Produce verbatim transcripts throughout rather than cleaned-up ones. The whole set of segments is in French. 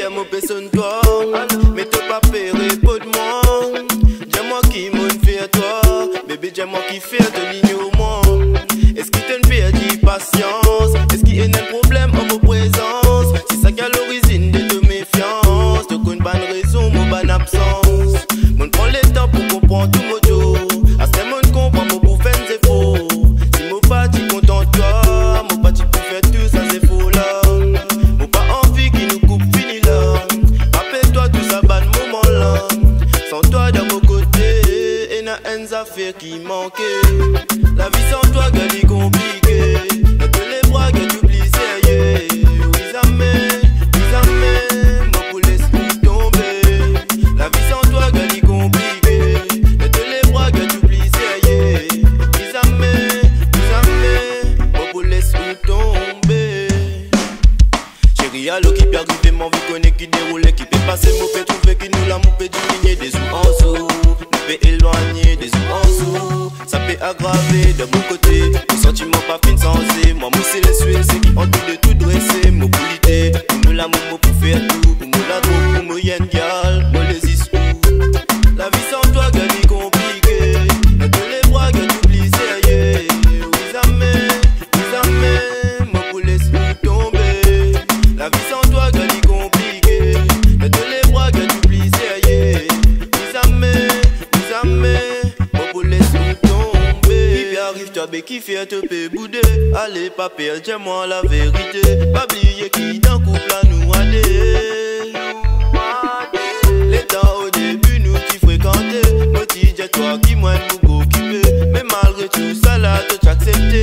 à mon personne toi. Mais t'as pas péré pour de moi. Dis-moi qui m'en fait toi. Bébé, dis-moi qui fait de l'ignorement. Est-ce qu'il t'en fait de patience? Est-ce qu'il y a un problème en vos présence? C'est ça qui a l'origine de ta méfiance. Te connais pas de raison, mon bonne absence. Mon prend le temps pour comprendre tout mon dos. À ce moment comprend mon pour faire c'est faux. Si mon pas tu content toi, mon pas tu peux faire tout ça c'est faux là. Mon pas envie qui nous coupe fini là. Rappelle-toi tout ça bas de moment là. Sans toi de mon côté, et n'a une affaire qui manquait. La vie sans toi gueule est compliquée. Dans tous les bras que tu oublies sérieux. Oui jamais, oui jamais, moi pour laisser tout tomber. La vie sans toi gueule est compliquée. Dans tous les bras que tu oublies sérieux. Oui jamais, oui jamais, moi pour laisser tout tomber. Chérie allo qui perd du paiement, vu qu'on est qui déroule, qui peut passer, mon peut trouver qui nous l'a mon peut diminuer des sous en sous. Nous peut éloigner des sous en sous. Ça peut aggraver de mon côté. Mon sentiment pas fin sans et. Moi, moi c'est les suites, c'est qui ont tout de tout dressé. Mon qualité, pour me la momo pour faire tout. Pour me la trop, pour me yen gal, moi les isous. La vie sans toi, gueule est compliquée. Dans tous les bras, gueule t'oublies sérieux. Oui, jamais, oui, jamais, moi pour laisser tout tomber. La vie sans toi, gueule est compliquée. Dans tous les bras, gueule t'oublies sérieux. Oui, jamais, oui, jamais, moi pour laisser tout tomber. Qui arrive, toi, mais qui fait te peut bouder. Allez, pas perdre, dis-moi la vérité. Pas oublier qui dans couple à nous aller. Les temps au début, nous qui fréquentais. Moi, tu dis toi qui moi nous occupé. Mais malgré tout ça, là, tu accepté.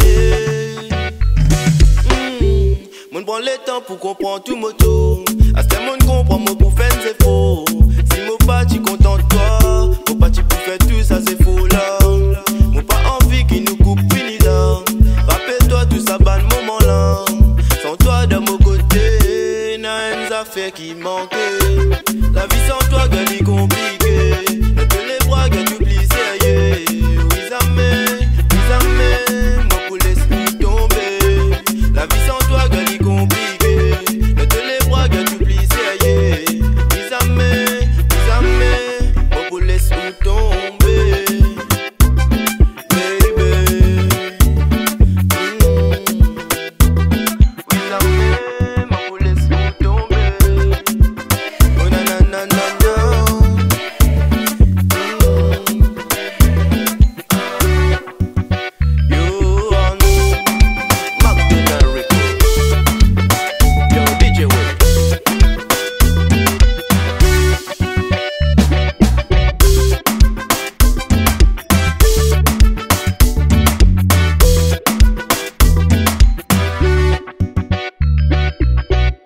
Mm. Mon prend le temps pour comprendre tout moto. À ce moment, comprend mon pour faire c'est faux. Si mon pas, tu content de toi. Mon pas, tu peux faire tout ça, c'est faux là. Mon pas envie qui nous coupe fini là. Rappelle-toi tout ça, bas de moment là. Sans toi de mon côté, n'a une affaire qui manque.